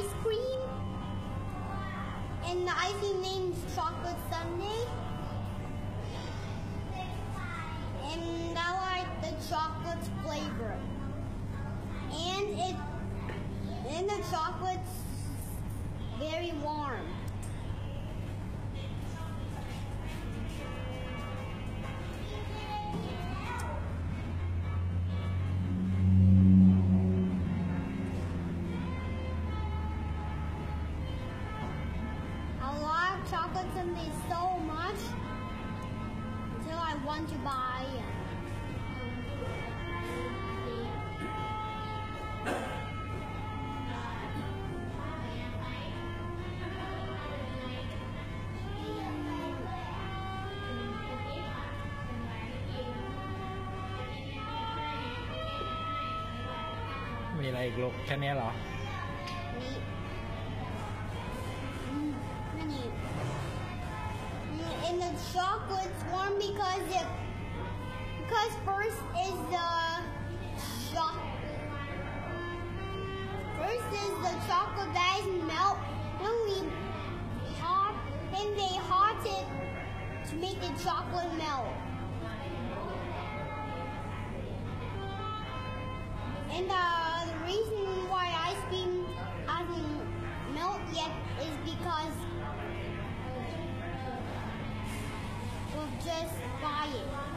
ice cream, and the ice cream named Chocolate Sundae. And I like the chocolate flavor. And the chocolate's very warm. I like chocolate sundae so much until I want to buy it. มีอะไรอีกลูกแค่นี้เหรอ And the chocolate's warm because first is the chocolate that is melt when we hot and they hot it to make the chocolate melt. And the reason why ice cream hasn't melted yet is because we'll just buy it.